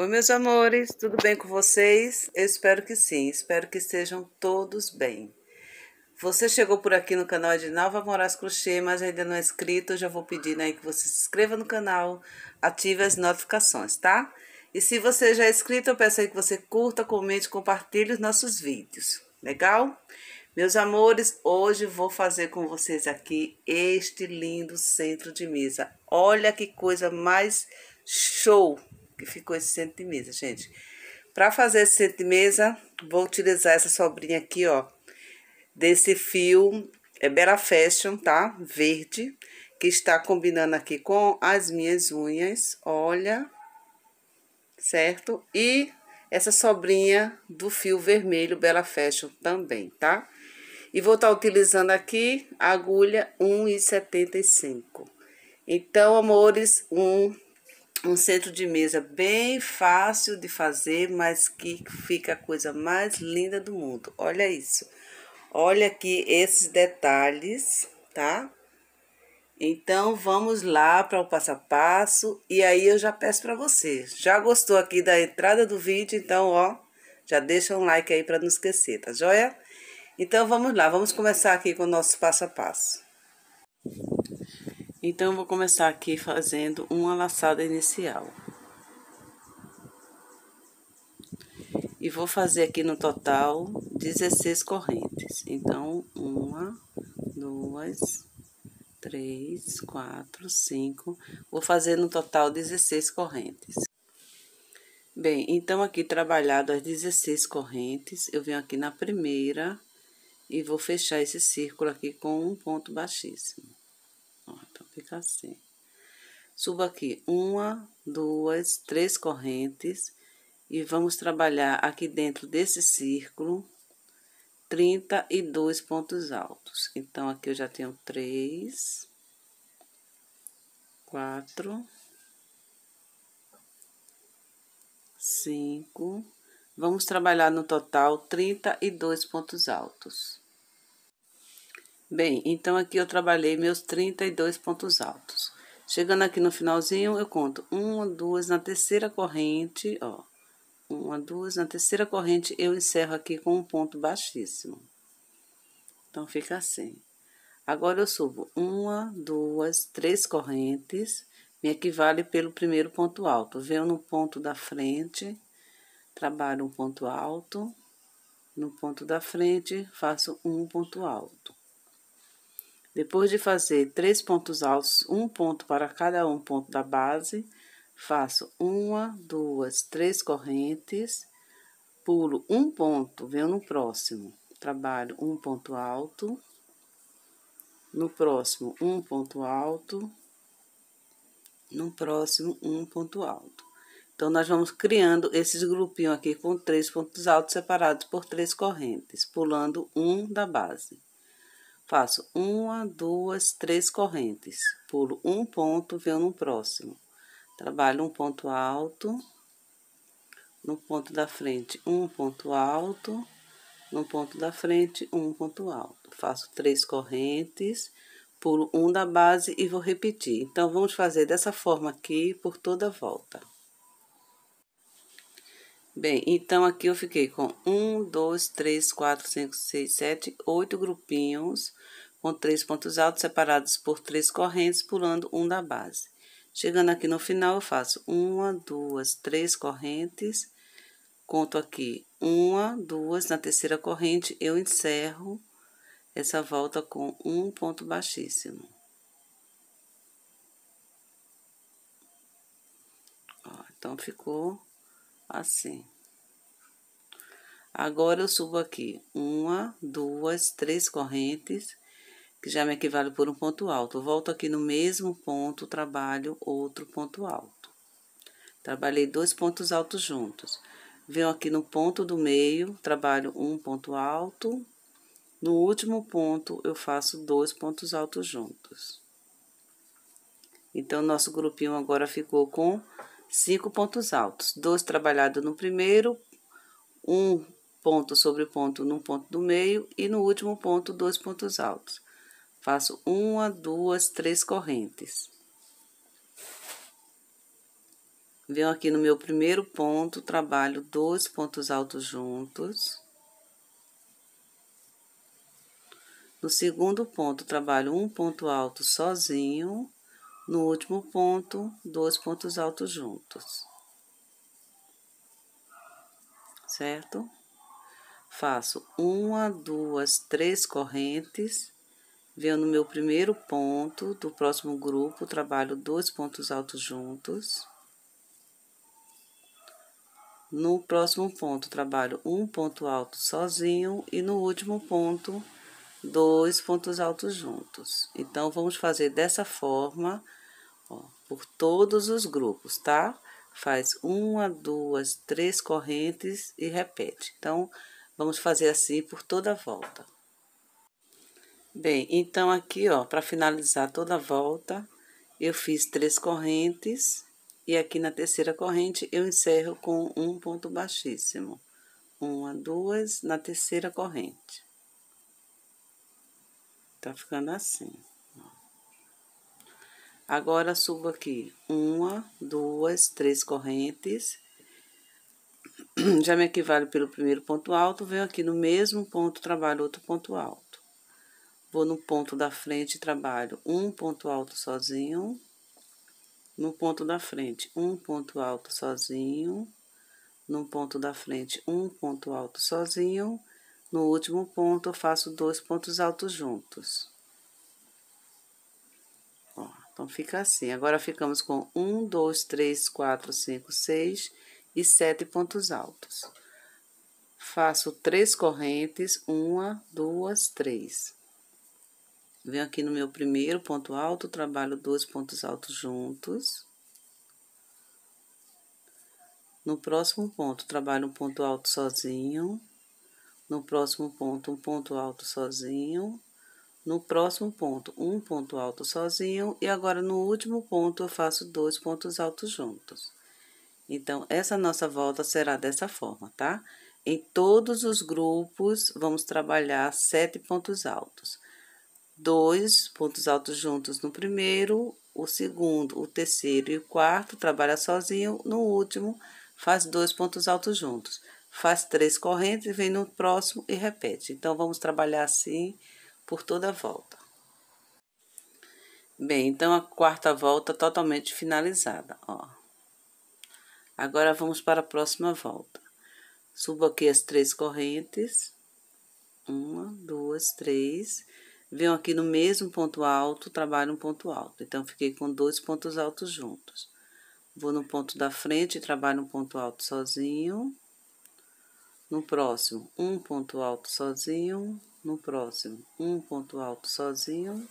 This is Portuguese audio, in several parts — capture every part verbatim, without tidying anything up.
Oi, meus amores, tudo bem com vocês? Eu espero que sim, espero que estejam todos bem. Você chegou por aqui no canal de Nova Moraes Crochê, mas ainda não é inscrito, eu já vou pedindo aí que você se inscreva no canal, ative as notificações, tá? E se você já é inscrito, eu peço aí que você curta, comente, compartilhe os nossos vídeos, legal? Meus amores, hoje vou fazer com vocês aqui este lindo centro de mesa. Olha que coisa mais show que ficou esse centro de mesa, gente. Para fazer esse centro de mesa, vou utilizar essa sobrinha aqui, ó, desse fio é Bella Fashion, tá? Verde, que está combinando aqui com as minhas unhas, olha, certo? E essa sobrinha do fio vermelho Bella Fashion também, tá? E vou estar utilizando aqui a agulha um e setenta e cinco. Então, amores, um, um centro de mesa bem fácil de fazer, mas que fica a coisa mais linda do mundo. Olha isso. Olha aqui esses detalhes, tá? Então, vamos lá para o passo a passo. E aí, eu já peço para você. Já gostou aqui da entrada do vídeo? Então, ó, já deixa um like aí para não esquecer, tá joia? Então, vamos lá, vamos começar aqui com o nosso passo a passo. Então, eu vou começar aqui fazendo uma laçada inicial. E vou fazer aqui no total dezesseis correntes. Então, uma, duas, três, quatro, cinco. Vou fazer no total dezesseis correntes. Bem, então aqui trabalhado as dezesseis correntes, eu venho aqui na primeira e vou fechar esse círculo aqui com um ponto baixíssimo. Ó, então, fica assim. Subo aqui uma, duas, três correntes e vamos trabalhar aqui dentro desse círculo trinta e dois pontos altos. Então, aqui eu já tenho três, quatro, cinco. Vamos trabalhar no total trinta e dois pontos altos. Bem, então aqui eu trabalhei meus trinta e dois pontos altos. Chegando aqui no finalzinho, eu conto uma, duas, na terceira corrente, ó. Uma, duas, na terceira corrente eu encerro aqui com um ponto baixíssimo. Então, fica assim. Agora, eu subo uma, duas, três correntes, me equivale pelo primeiro ponto alto. Venho no ponto da frente, trabalho um ponto alto, no ponto da frente, faço um ponto alto. Depois de fazer três pontos altos, um ponto para cada um ponto da base, faço uma, duas, três correntes, pulo um ponto, venho no próximo, trabalho um ponto alto, no próximo um ponto alto, no próximo um ponto alto. Então, nós vamos criando esses grupinhos aqui com três pontos altos separados por três correntes, pulando um da base. Faço uma, duas, três correntes, pulo um ponto, venho no próximo. Trabalho um ponto alto, no ponto da frente, um ponto alto, no ponto da frente, um ponto alto. Faço três correntes, pulo um da base e vou repetir. Então, vamos fazer dessa forma aqui por toda a volta. Bem, então aqui eu fiquei com um, dois, três, quatro, cinco, seis, sete, oito grupinhos, com três pontos altos separados por três correntes, pulando um da base. Chegando aqui no final, eu faço uma, duas, três correntes, conto aqui uma, duas, na terceira corrente, eu encerro essa volta com um ponto baixíssimo. Ó, então, ficou assim. Agora, eu subo aqui uma, duas, três correntes, que já me equivale por um ponto alto. Eu volto aqui no mesmo ponto, trabalho outro ponto alto. Trabalhei dois pontos altos juntos. Venho aqui no ponto do meio, trabalho um ponto alto. No último ponto, eu faço dois pontos altos juntos. Então, nosso grupinho agora ficou com cinco pontos altos. Dois trabalhados no primeiro, um ponto sobre ponto no ponto do meio e no último ponto, dois pontos altos. Faço uma, duas, três correntes. Venho aqui no meu primeiro ponto, trabalho dois pontos altos juntos. No segundo ponto, trabalho um ponto alto sozinho. No último ponto, dois pontos altos juntos. Certo? Faço uma, duas, três correntes. Venho no meu primeiro ponto do próximo grupo, trabalho dois pontos altos juntos. No próximo ponto, trabalho um ponto alto sozinho e no último ponto, dois pontos altos juntos. Então, vamos fazer dessa forma, ó, por todos os grupos, tá? Faz uma, duas, três correntes e repete. Então, vamos fazer assim por toda a volta. Bem, então aqui, ó, para finalizar toda a volta, eu fiz três correntes. E aqui na terceira corrente, eu encerro com um ponto baixíssimo. Uma, duas, na terceira corrente. Tá ficando assim. Agora, subo aqui uma, duas, três correntes. Já me equivale pelo primeiro ponto alto, venho aqui no mesmo ponto, trabalho outro ponto alto. Vou no ponto da frente, trabalho um ponto alto sozinho. No ponto da frente, um ponto alto sozinho. No ponto da frente, um ponto alto sozinho. No último ponto, eu faço dois pontos altos juntos. Ó, então, fica assim. Agora, ficamos com um, dois, três, quatro, cinco, seis e sete pontos altos. Faço três correntes, uma, duas, três. Venho aqui no meu primeiro ponto alto, trabalho dois pontos altos juntos. No próximo ponto, trabalho um ponto alto sozinho. No próximo ponto, um ponto alto sozinho. No próximo ponto, um ponto alto sozinho. E agora, no último ponto, eu faço dois pontos altos juntos. Então, essa nossa volta será dessa forma, tá? Em todos os grupos, vamos trabalhar sete pontos altos. Dois pontos altos juntos no primeiro, o segundo, o terceiro e o quarto, trabalha sozinho. No último, faz dois pontos altos juntos. Faz três correntes, vem no próximo e repete. Então, vamos trabalhar assim por toda a volta. Bem, então, a quarta volta totalmente finalizada, ó. Agora, vamos para a próxima volta. Subo aqui as três correntes. Uma, duas, três. Venho aqui no mesmo ponto alto, trabalho um ponto alto. Então, fiquei com dois pontos altos juntos. Vou no ponto da frente, trabalho um ponto alto sozinho. No próximo, um ponto alto sozinho. No próximo, um ponto alto sozinho.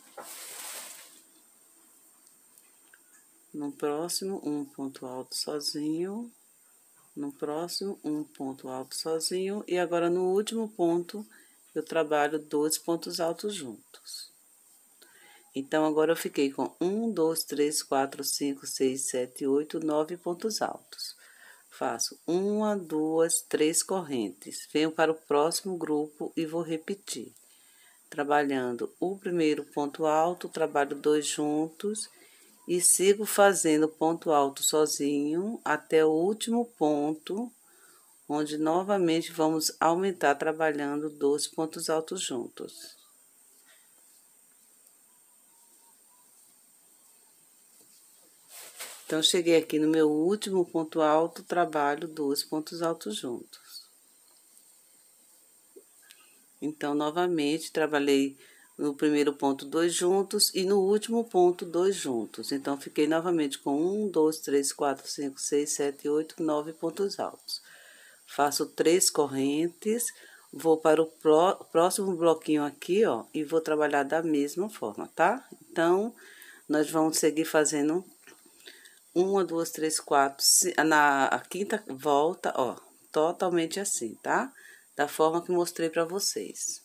No próximo, um ponto alto sozinho. No próximo, um ponto alto sozinho. E agora, no último ponto, eu trabalho dois pontos altos juntos. Então, agora eu fiquei com um, dois, três, quatro, cinco, seis, sete, oito, nove pontos altos. Faço uma, duas, três correntes. Venho para o próximo grupo e vou repetir. Trabalhando o primeiro ponto alto, trabalho dois juntos e sigo fazendo ponto alto sozinho até o último ponto, onde novamente vamos aumentar trabalhando dois pontos altos juntos. Então, cheguei aqui no meu último ponto alto, trabalho dois pontos altos juntos. Então, novamente, trabalhei no primeiro ponto dois juntos e no último ponto dois juntos. Então, fiquei novamente com um, dois, três, quatro, cinco, seis, sete, oito, nove pontos altos. Faço três correntes, vou para o pró próximo bloquinho aqui, ó, e vou trabalhar da mesma forma, tá? Então, nós vamos seguir fazendo uma, duas, três, quatro, na a quinta volta, ó, totalmente assim, tá? Da forma que mostrei pra vocês.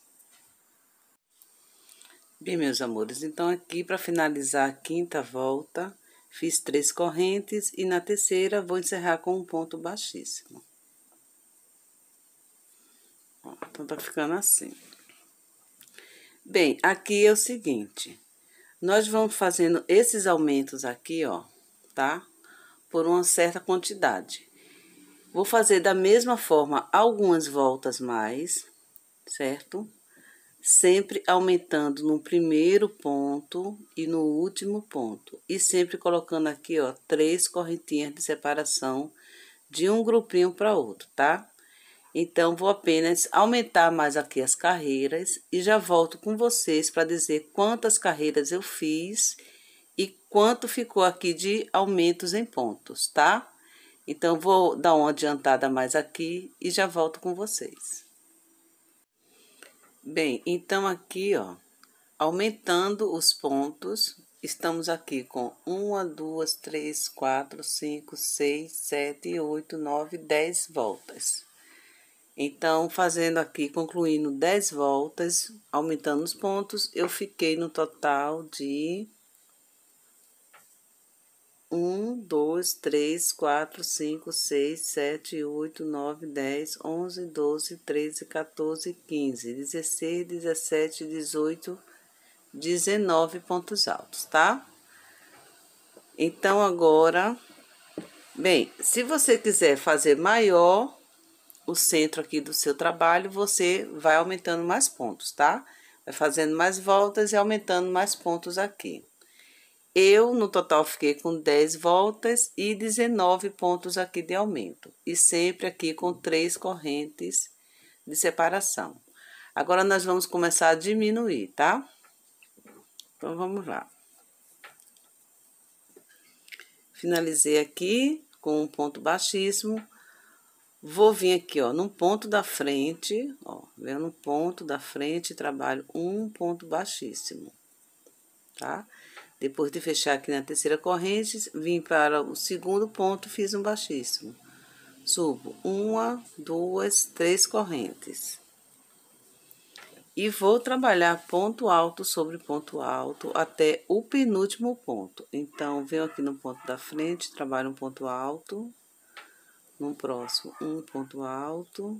Bem, meus amores, então aqui para finalizar a quinta volta, fiz três correntes e na terceira vou encerrar com um ponto baixíssimo. Ó, então, tá ficando assim. Bem, aqui é o seguinte, nós vamos fazendo esses aumentos aqui, ó, tá? por uma certa quantidade. Vou fazer da mesma forma algumas voltas mais, certo? Sempre aumentando no primeiro ponto e no último ponto. E sempre colocando aqui, ó, três correntinhas de separação de um grupinho para outro, tá? Então, vou apenas aumentar mais aqui as carreiras e já volto com vocês para dizer quantas carreiras eu fiz e quanto ficou aqui de aumentos em pontos, tá? Então, vou dar uma adiantada mais aqui e já volto com vocês. Bem, então aqui, ó, aumentando os pontos, estamos aqui com uma, duas, três, quatro, cinco, seis, sete, oito, nove, dez voltas. Então, fazendo aqui, concluindo dez voltas, aumentando os pontos, eu fiquei no total de um, dois, três, quatro, cinco, seis, sete, oito, nove, dez, onze, doze, treze, quatorze, quinze, dezesseis, dezessete, dezoito, dezenove pontos altos, tá? Então, agora, bem, se você quiser fazer maior o centro aqui do seu trabalho, você vai aumentando mais pontos, tá? Vai fazendo mais voltas e aumentando mais pontos aqui. Eu, no total, fiquei com dez voltas e dezenove pontos aqui de aumento. E sempre aqui com três correntes de separação. Agora, nós vamos começar a diminuir, tá? Então, vamos lá. Finalizei aqui com um ponto baixíssimo. Vou vir aqui, ó, num ponto da frente, ó, venho no ponto da frente e trabalho um ponto baixíssimo, tá? Depois de fechar aqui na terceira corrente, vim para o segundo ponto, fiz um baixíssimo. Subo uma, duas, três correntes. E vou trabalhar ponto alto sobre ponto alto até o penúltimo ponto. Então, venho aqui no ponto da frente, trabalho um ponto alto. No próximo, um ponto alto.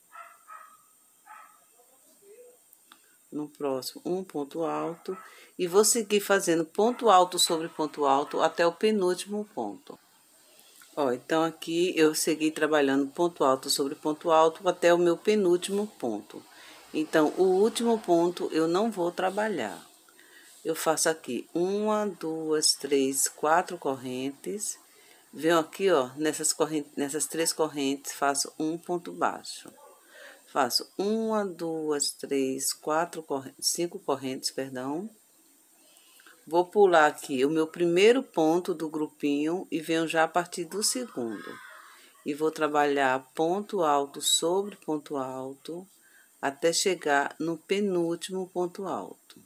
No próximo, um ponto alto. E vou seguir fazendo ponto alto sobre ponto alto até o penúltimo ponto. Ó, então, aqui eu segui trabalhando ponto alto sobre ponto alto até o meu penúltimo ponto. Então, o último ponto eu não vou trabalhar. Eu faço aqui uma, duas, três, quatro correntes. Venho aqui, ó, nessas correntes, nessas três correntes, faço um ponto baixo. Faço uma, duas, três, quatro correntes, cinco correntes, perdão. Vou pular aqui o meu primeiro ponto do grupinho e venho já a partir do segundo. E vou trabalhar ponto alto sobre ponto alto até chegar no penúltimo ponto alto.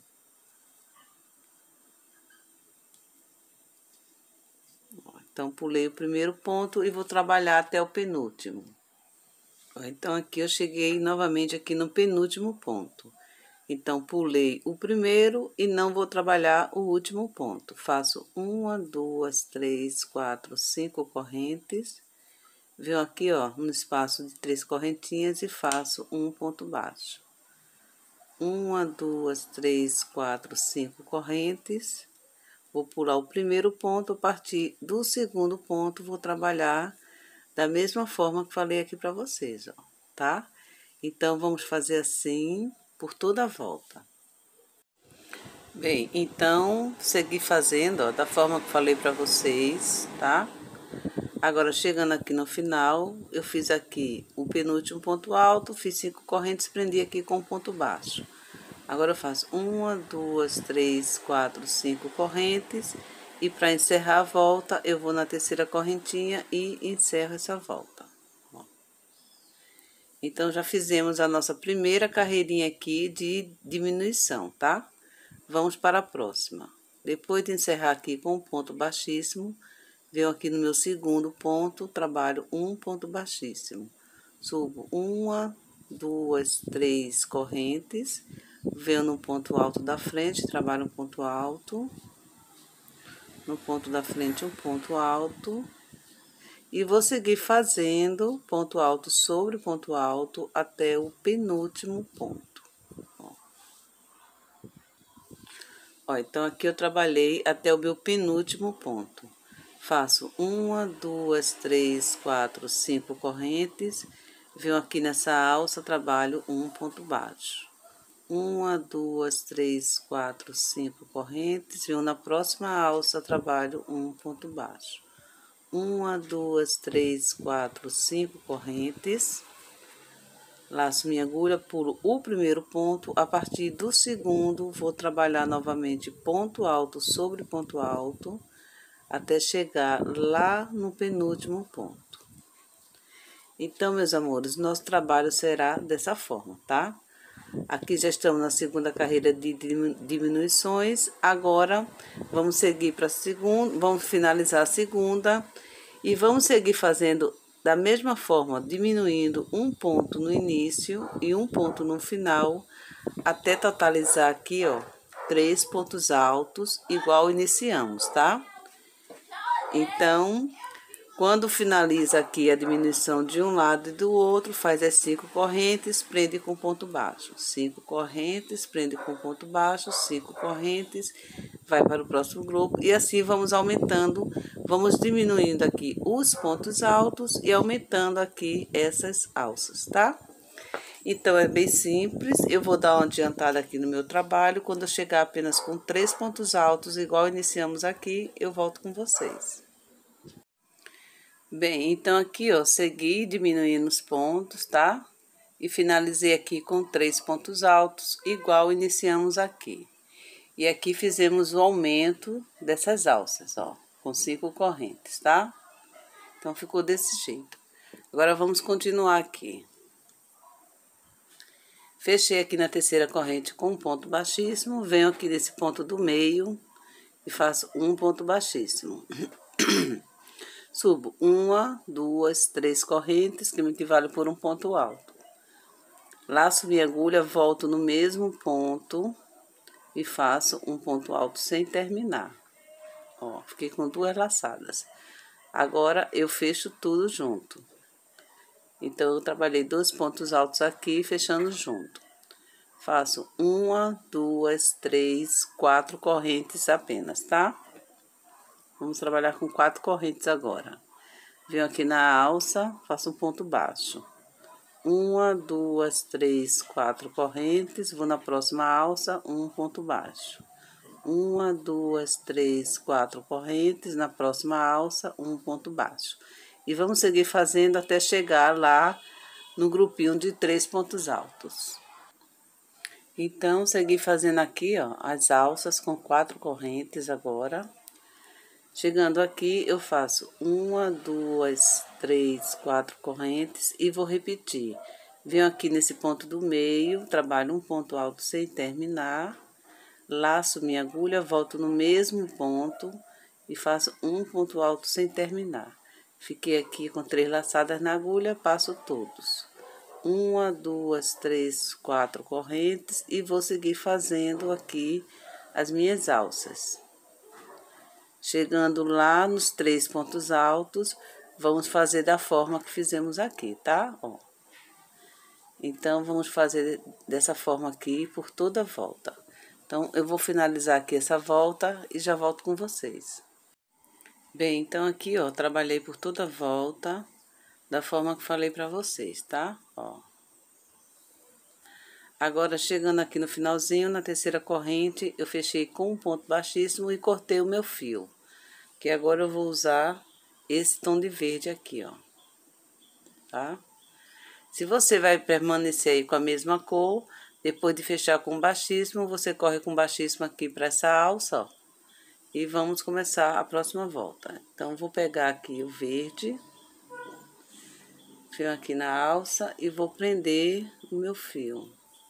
Então, pulei o primeiro ponto e vou trabalhar até o penúltimo. Então, aqui eu cheguei novamente aqui no penúltimo ponto. Então, pulei o primeiro e não vou trabalhar o último ponto. Faço uma, duas, três, quatro, cinco correntes. Venho aqui, ó, no espaço de três correntinhas e faço um ponto baixo. Uma, duas, três, quatro, cinco correntes. Vou pular o primeiro ponto, a partir do segundo ponto, vou trabalhar da mesma forma que falei aqui para vocês, ó, tá? Então, vamos fazer assim por toda a volta. Bem, então, segui fazendo, ó, da forma que falei para vocês, tá? Agora, chegando aqui no final, eu fiz aqui o penúltimo ponto alto, fiz cinco correntes, prendi aqui com um ponto baixo. Agora, eu faço uma, duas, três, quatro, cinco correntes. E para encerrar a volta, eu vou na terceira correntinha e encerro essa volta. Ó. Então, já fizemos a nossa primeira carreirinha aqui de diminuição, tá? Vamos para a próxima. Depois de encerrar aqui com um ponto baixíssimo, venho aqui no meu segundo ponto, trabalho um ponto baixíssimo. Subo uma, duas, três correntes. Venho no ponto alto da frente, trabalho um ponto alto. No ponto da frente, um ponto alto. E vou seguir fazendo ponto alto sobre ponto alto até o penúltimo ponto. Ó. Ó, então, aqui eu trabalhei até o meu penúltimo ponto. faço uma, duas, três, quatro, cinco correntes, venho aqui nessa alça, trabalho um ponto baixo. Uma, duas, três, quatro, cinco correntes, venho na próxima alça, trabalho um ponto baixo. Uma, duas, três, quatro, cinco correntes, laço minha agulha, pulo o primeiro ponto, a partir do segundo, vou trabalhar novamente ponto alto sobre ponto alto, até chegar lá no penúltimo ponto. Então, meus amores, nosso trabalho será dessa forma, tá? Aqui já estamos na segunda carreira de diminuições. Agora, vamos seguir para a segunda, vamos finalizar a segunda e vamos seguir fazendo da mesma forma, diminuindo um ponto no início e um ponto no final, até totalizar aqui, ó, três pontos altos, igual iniciamos, tá? Então, quando finaliza aqui a diminuição de um lado e do outro, faz as cinco correntes, prende com ponto baixo. Cinco correntes, prende com ponto baixo, cinco correntes, vai para o próximo grupo. E assim vamos aumentando, vamos diminuindo aqui os pontos altos e aumentando aqui essas alças, tá? Então, é bem simples. Eu vou dar uma adiantada aqui no meu trabalho. Quando eu chegar apenas com três pontos altos, igual iniciamos aqui, eu volto com vocês. Bem, então aqui, ó, segui diminuindo os pontos, tá? E finalizei aqui com três pontos altos, igual iniciamos aqui. E aqui fizemos o aumento dessas alças, ó, com cinco correntes, tá? Então, ficou desse jeito. Agora, vamos continuar aqui. Fechei aqui na terceira corrente com um ponto baixíssimo, venho aqui nesse ponto do meio e faço um ponto baixíssimo. Subo uma, duas, três correntes, que me equivale por um ponto alto. Laço minha agulha, volto no mesmo ponto e faço um ponto alto sem terminar. Ó, fiquei com duas laçadas. Agora, eu fecho tudo junto. Então, eu trabalhei dois pontos altos aqui, fechando junto. Faço uma, duas, três, quatro correntes apenas, tá? Vamos trabalhar com quatro correntes agora. Venho aqui na alça, faço um ponto baixo. Uma, duas, três, quatro correntes, vou na próxima alça, um ponto baixo. Uma, duas, três, quatro correntes, na próxima alça, um ponto baixo. E vamos seguir fazendo até chegar lá no grupinho de três pontos altos. Então, segui fazendo aqui, ó, as alças com quatro correntes agora. Chegando aqui, eu faço uma, duas, três, quatro correntes e vou repetir. Venho aqui nesse ponto do meio, trabalho um ponto alto sem terminar, laço minha agulha, volto no mesmo ponto e faço um ponto alto sem terminar. Fiquei aqui com três laçadas na agulha, passo todos. Uma, duas, três, quatro correntes e vou seguir fazendo aqui as minhas alças. Chegando lá nos três pontos altos, vamos fazer da forma que fizemos aqui, tá? Ó. Então, vamos fazer dessa forma aqui por toda a volta. Então, eu vou finalizar aqui essa volta e já volto com vocês. Bem, então aqui, ó, trabalhei por toda a volta da forma que falei pra vocês, tá? Ó. Agora, chegando aqui no finalzinho, na terceira corrente, eu fechei com um ponto baixíssimo e cortei o meu fio. Que agora eu vou usar esse tom de verde aqui, ó. Tá? Se você vai permanecer aí com a mesma cor, depois de fechar com baixíssimo, você corre com baixíssimo aqui para essa alça, ó. E vamos começar a próxima volta. Então, vou pegar aqui o verde, fio aqui na alça e vou prender o meu fio.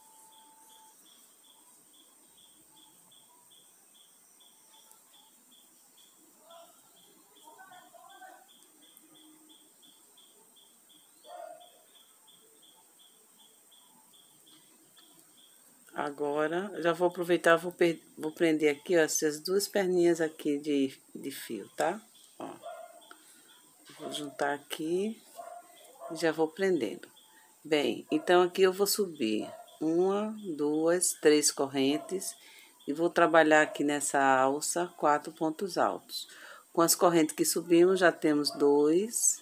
Agora, já vou aproveitar, vou, vou prender aqui, ó, essas duas perninhas aqui de, de fio, tá? Ó. Vou juntar aqui e já vou prendendo. Bem, então aqui eu vou subir uma, duas, três correntes e vou trabalhar aqui nessa alça quatro pontos altos. Com as correntes que subimos, já temos dois,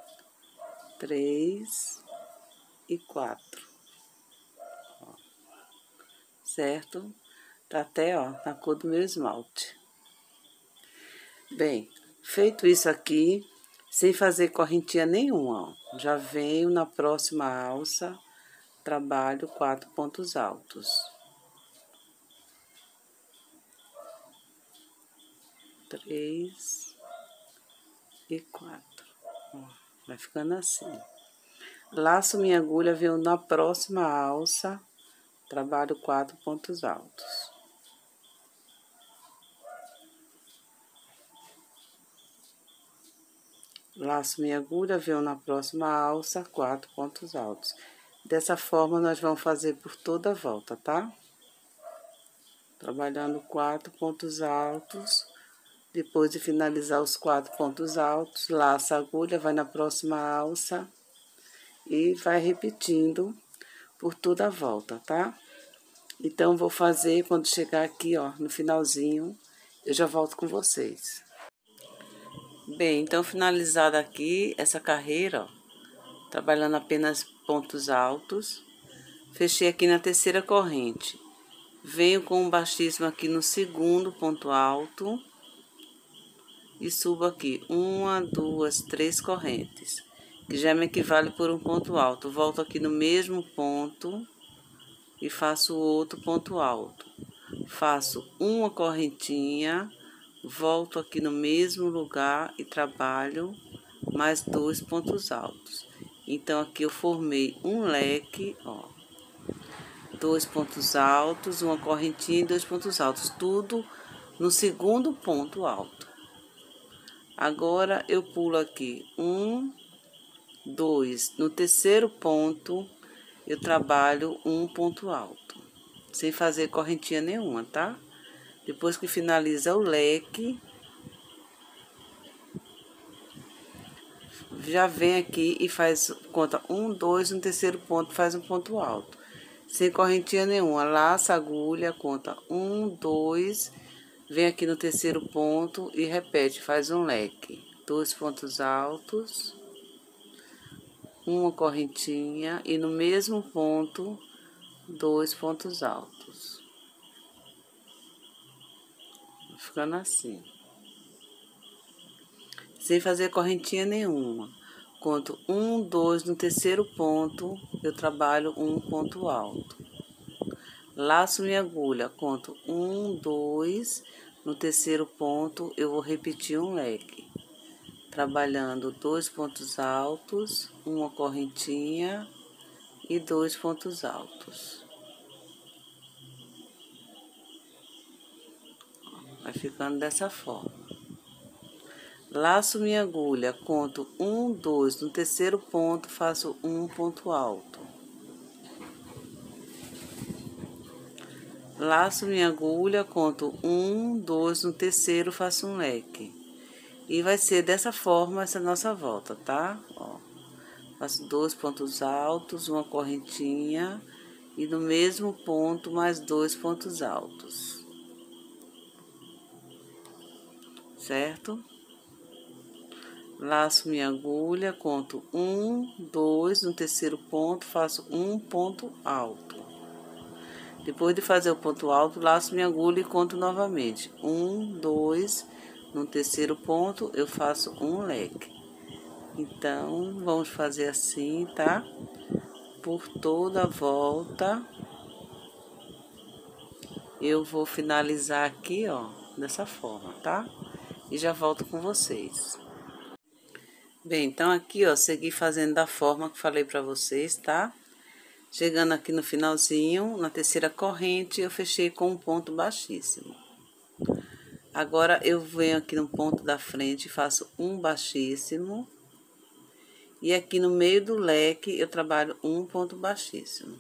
três e quatro. Ó, certo? Tá até, ó, na cor do meu esmalte. Bem, feito isso aqui, sem fazer correntinha nenhuma, ó, já venho na próxima alça, trabalho quatro pontos altos. Três e quatro. Ó, vai ficando assim. Laço minha agulha, venho na próxima alça, trabalho quatro pontos altos. Laço minha agulha, venho na próxima alça, quatro pontos altos. Dessa forma, nós vamos fazer por toda a volta, tá? Trabalhando quatro pontos altos. Depois de finalizar os quatro pontos altos, laça a agulha, vai na próxima alça e vai repetindo por toda a volta, tá? Então, vou fazer quando chegar aqui, ó, no finalzinho, eu já volto com vocês. Bem, então, finalizada aqui essa carreira, ó, trabalhando apenas pontos altos, fechei aqui na terceira corrente. Venho com um baixíssimo aqui no segundo ponto alto e subo aqui uma, duas, três correntes, que já me equivale por um ponto alto. Volto aqui no mesmo ponto e faço outro ponto alto. Faço uma correntinha, volto aqui no mesmo lugar e trabalho mais dois pontos altos. Então, aqui eu formei um leque, ó, dois pontos altos, uma correntinha e dois pontos altos, tudo no segundo ponto alto. Agora, eu pulo aqui um, dois, no terceiro ponto, eu trabalho um ponto alto, sem fazer correntinha nenhuma, tá? Depois que finaliza o leque, já vem aqui e faz, conta um, dois, no terceiro ponto, faz um ponto alto, sem correntinha nenhuma. Laça a agulha, conta um, dois, vem aqui no terceiro ponto e repete, faz um leque, dois pontos altos, uma correntinha e no mesmo ponto, dois pontos altos. Ficando assim. Sem fazer correntinha nenhuma. Conto um, dois, no terceiro ponto, eu trabalho um ponto alto. Laço minha agulha, conto um, dois, no terceiro ponto, eu vou repetir um leque. Trabalhando dois pontos altos, uma correntinha e dois pontos altos. Vai ficando dessa forma. Laço minha agulha, conto um, dois, no terceiro ponto, faço um ponto alto. Laço minha agulha, conto um, dois, no terceiro, faço um leque. E vai ser dessa forma essa nossa volta, tá? Ó, faço dois pontos altos, uma correntinha e no mesmo ponto mais dois pontos altos. Certo? Laço minha agulha, conto um, dois, no terceiro ponto, faço um ponto alto. Depois de fazer o ponto alto, laço minha agulha e conto novamente. Um, dois, no terceiro ponto, eu faço um leque. Então, vamos fazer assim, tá? Por toda a volta, eu vou finalizar aqui, ó, dessa forma, tá? E já volto com vocês. Bem, então aqui, ó, segui fazendo da forma que falei pra vocês, tá? Chegando aqui no finalzinho, na terceira corrente, eu fechei com um ponto baixíssimo. Agora, eu venho aqui no ponto da frente, faço um baixíssimo. E aqui no meio do leque, eu trabalho um ponto baixíssimo.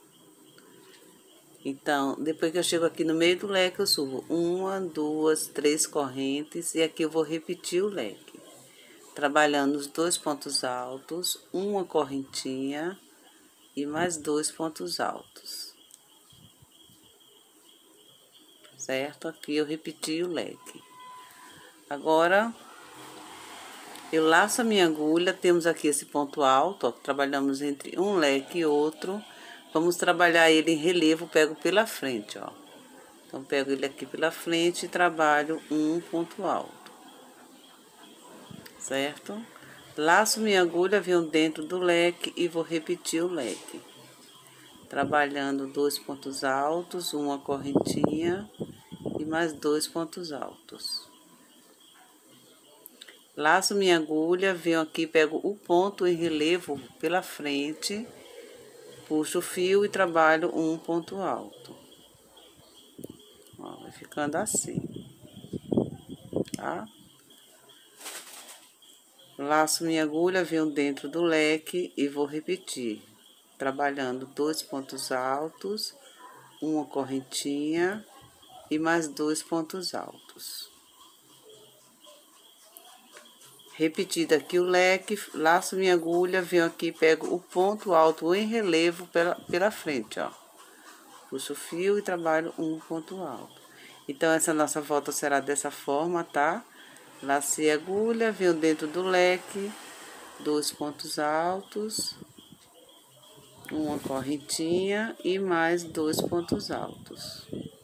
Então, depois que eu chego aqui no meio do leque, eu subo uma, duas, três correntes. E aqui eu vou repetir o leque. Trabalhando os dois pontos altos, uma correntinha e mais dois pontos altos. Certo? Aqui eu repeti o leque. Agora, eu laço a minha agulha, temos aqui esse ponto alto, ó, trabalhamos entre um leque e outro. Vamos trabalhar ele em relevo, pego pela frente, ó. Então, pego ele aqui pela frente e trabalho um ponto alto, certo? Laço minha agulha, venho dentro do leque e vou repetir o leque. Trabalhando dois pontos altos, uma correntinha e mais dois pontos altos. Laço minha agulha, venho aqui, pego o ponto em relevo pela frente, puxo o fio e trabalho um ponto alto. Ó, vai ficando assim, tá? Laço minha agulha, venho dentro do leque e vou repetir, trabalhando dois pontos altos, uma correntinha e mais dois pontos altos. Repetido aqui o leque, laço minha agulha, venho aqui, pego o ponto alto em relevo pela, pela frente, ó. Puxo o fio e trabalho um ponto alto. Então, essa nossa volta será dessa forma, tá? Lacei a agulha, venho dentro do leque, dois pontos altos, uma correntinha e mais dois pontos altos.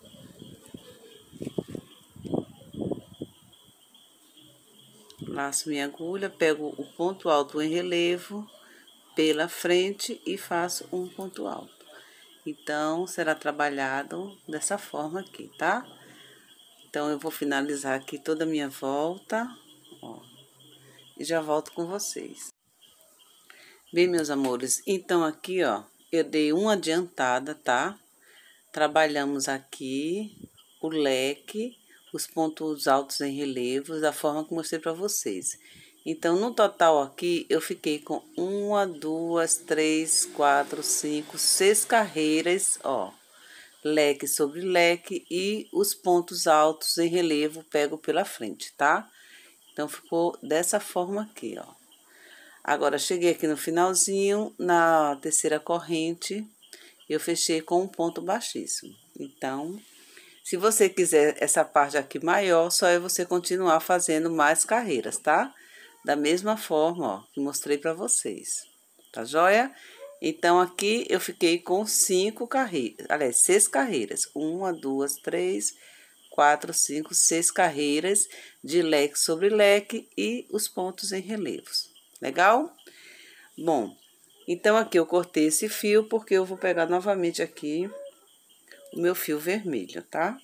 Laço minha agulha, pego o ponto alto em relevo pela frente e faço um ponto alto. Então, será trabalhado dessa forma aqui, tá? Então, eu vou finalizar aqui toda a minha volta, ó, e já volto com vocês. Bem, meus amores, então aqui, ó, eu dei uma adiantada, tá? Trabalhamos aqui o leque, os pontos altos em relevos, da forma que mostrei pra vocês. Então, no total aqui, eu fiquei com uma, duas, três, quatro, cinco, seis carreiras, ó. Leque sobre leque e os pontos altos em relevo pego pela frente, tá? Então, ficou dessa forma aqui, ó. Agora, cheguei aqui no finalzinho, na terceira corrente, eu fechei com um ponto baixíssimo. Então, se você quiser essa parte aqui maior, só é você continuar fazendo mais carreiras, tá? Da mesma forma, ó, que mostrei pra vocês, tá joia? Então, aqui eu fiquei com cinco carreiras, aliás, seis carreiras. Uma, duas, três, quatro, cinco, seis carreiras de leque sobre leque e os pontos em relevos. Legal? Bom, então aqui eu cortei esse fio porque eu vou pegar novamente aqui o meu fio vermelho, tá?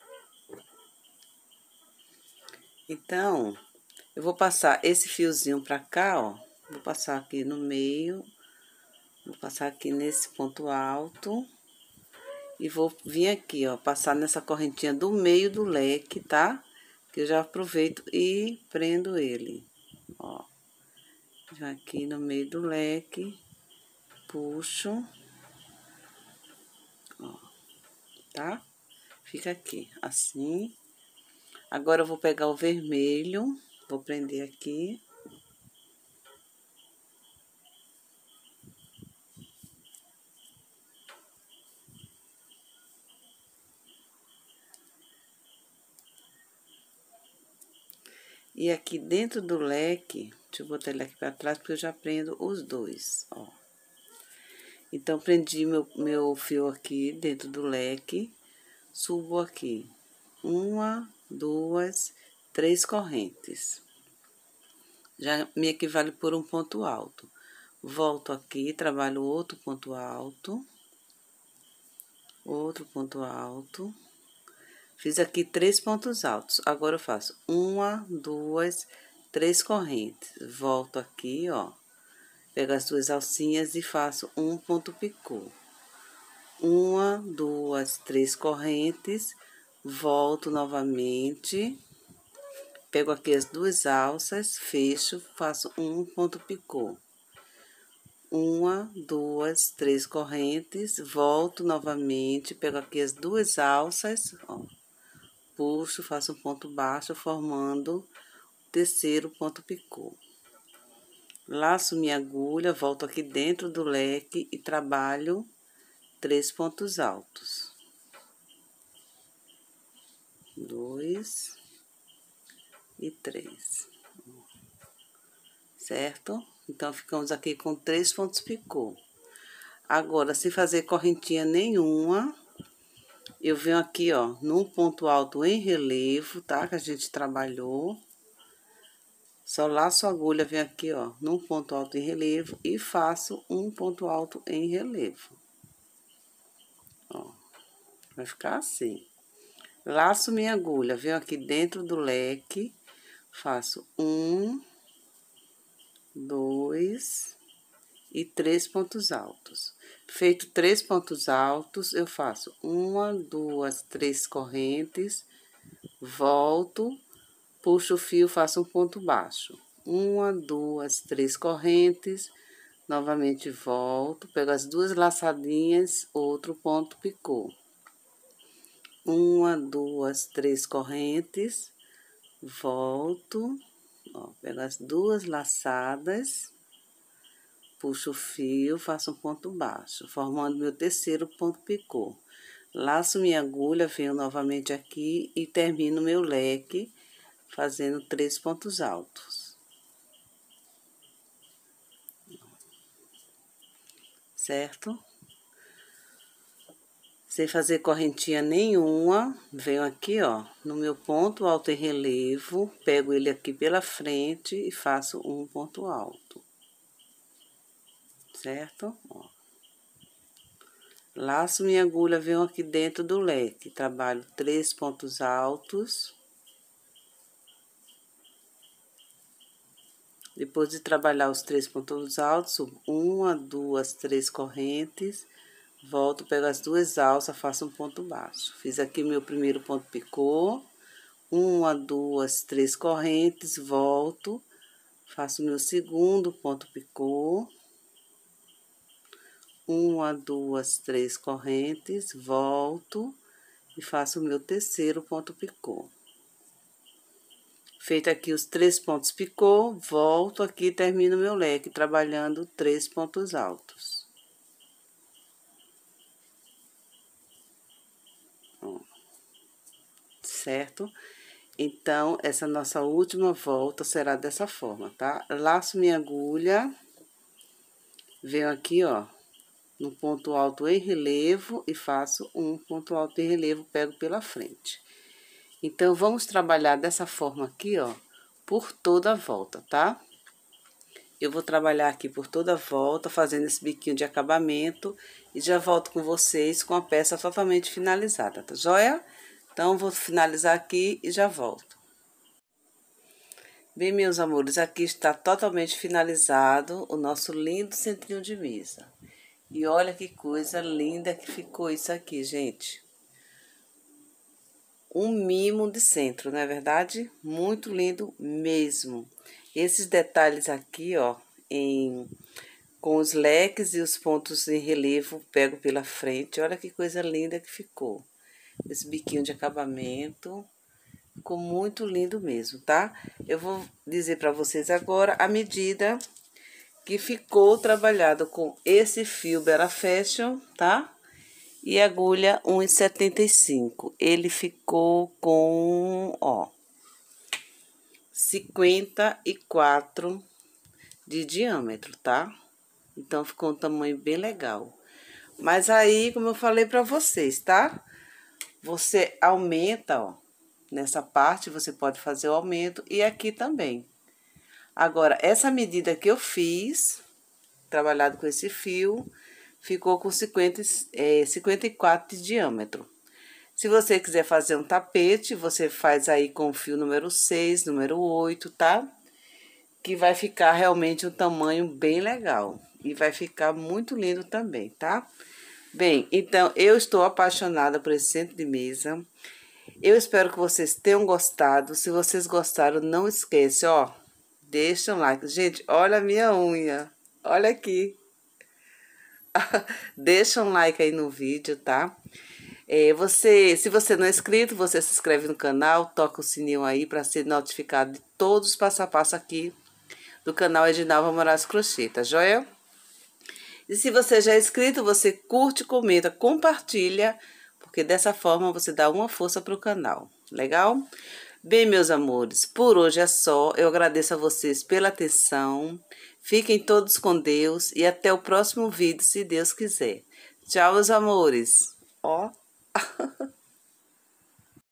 Então, eu vou passar esse fiozinho pra cá, ó. Vou passar aqui no meio. Vou passar aqui nesse ponto alto. E vou vir aqui, ó, passar nessa correntinha do meio do leque, tá? Que eu já aproveito e prendo ele, ó. Já aqui no meio do leque, puxo, ó, tá? Fica aqui, assim. Agora, eu vou pegar o vermelho, vou prender aqui. E aqui dentro do leque, deixa eu botar ele aqui pra trás, porque eu já prendo os dois, ó. Então, prendi meu, meu fio aqui dentro do leque, subo aqui, uma, duas, três correntes. Já me equivale por um ponto alto. Volto aqui, trabalho outro ponto alto, outro ponto alto. Fiz aqui três pontos altos. Agora, eu faço uma, duas, três correntes. Volto aqui, ó. Pego as duas alcinhas e faço um ponto picô. Uma, duas, três correntes. Volto novamente. Pego aqui as duas alças, fecho, faço um ponto picô. Uma, duas, três correntes. Volto novamente. Pego aqui as duas alças, ó. Puxo, faço um ponto baixo, formando o terceiro ponto picô. Laço minha agulha, volto aqui dentro do leque e trabalho três pontos altos. Dois. e três. Certo? Então, ficamos aqui com três pontos picô. Agora, sem fazer correntinha nenhuma, eu venho aqui, ó, num ponto alto em relevo, tá? Que a gente trabalhou. Só laço a agulha, venho aqui, ó, num ponto alto em relevo e faço um ponto alto em relevo. Ó, vai ficar assim. Laço minha agulha, venho aqui dentro do leque, faço um, dois e três pontos altos. Feito três pontos altos, eu faço uma, duas, três correntes, volto, puxo o fio, faço um ponto baixo. Uma, duas, três correntes, novamente volto, pego as duas laçadinhas, outro ponto picô. Uma, duas, três correntes, volto, ó, pego as duas laçadas, puxo o fio, faço um ponto baixo, formando meu terceiro ponto picô. Laço minha agulha, venho novamente aqui e termino meu leque, fazendo três pontos altos. Certo? Sem fazer correntinha nenhuma, venho aqui, ó, no meu ponto alto em relevo, pego ele aqui pela frente e faço um ponto alto. Certo? Ó. Laço minha agulha, venho aqui dentro do leque, trabalho três pontos altos. Depois de trabalhar os três pontos altos, uma, duas, três correntes, volto, pego as duas alças, faço um ponto baixo. Fiz aqui meu primeiro ponto picô, uma, duas, três correntes, volto, faço meu segundo ponto picô, uma, duas, três correntes, volto e faço o meu terceiro ponto picô. Feito aqui os três pontos picô, volto aqui e termino meu leque, trabalhando três pontos altos. Ó. Certo? Então, essa nossa última volta será dessa forma, tá? Laço minha agulha, venho aqui, ó, no ponto alto em relevo e faço um ponto alto em relevo, pego pela frente. Então, vamos trabalhar dessa forma aqui, ó, por toda a volta, tá? Eu vou trabalhar aqui por toda a volta, fazendo esse biquinho de acabamento, e já volto com vocês com a peça totalmente finalizada, tá joia? Então, vou finalizar aqui e já volto. Bem, meus amores, aqui está totalmente finalizado o nosso lindo centrinho de mesa. E olha que coisa linda que ficou isso aqui, gente. Um mimo de centro, não é verdade? Muito lindo mesmo. Esses detalhes aqui, ó, em, com os leques e os pontos em relevo, pego pela frente. Olha que coisa linda que ficou. Esse biquinho de acabamento, ficou muito lindo mesmo, tá? Eu vou dizer para vocês agora a medida que ficou trabalhado com esse fio Bella Fashion, tá? E agulha um e setenta e cinco. Ele ficou com, ó, cinquenta e quatro de diâmetro, tá? Então, ficou um tamanho bem legal. Mas aí, como eu falei pra vocês, tá? Você aumenta, ó, nessa parte você pode fazer o aumento e aqui também. Agora, essa medida que eu fiz, trabalhado com esse fio, ficou com cinquenta, é, cinquenta e quatro de diâmetro. Se você quiser fazer um tapete, você faz aí com o fio número seis, número oito, tá? Que vai ficar realmente um tamanho bem legal. E vai ficar muito lindo também, tá? Bem, então, eu estou apaixonada por esse centro de mesa. Eu espero que vocês tenham gostado. Se vocês gostaram, não esquece, ó. Deixa um like. Gente, olha a minha unha. Olha aqui. Deixa um like aí no vídeo, tá? É, você, se você não é inscrito, você se inscreve no canal, toca o sininho aí para ser notificado de todos os passo a passo aqui do canal Edinalva Moraes Crochê, tá joia? E se você já é inscrito, você curte, comenta, compartilha, porque dessa forma você dá uma força pro canal, legal? Bem, meus amores, por hoje é só. Eu agradeço a vocês pela atenção. Fiquem todos com Deus e até o próximo vídeo, se Deus quiser. Tchau, meus amores. Ó.